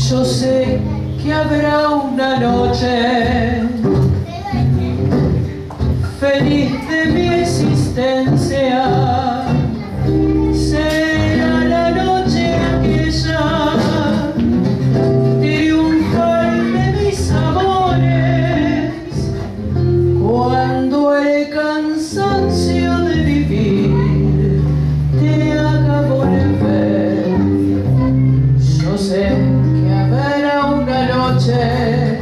Yo sé que habrá una noche feliz de mi existencia. Será la noche aquella triunfal de mis amores, cuando el cansancio de vivir te haga volver. Yo sé que habrá una noche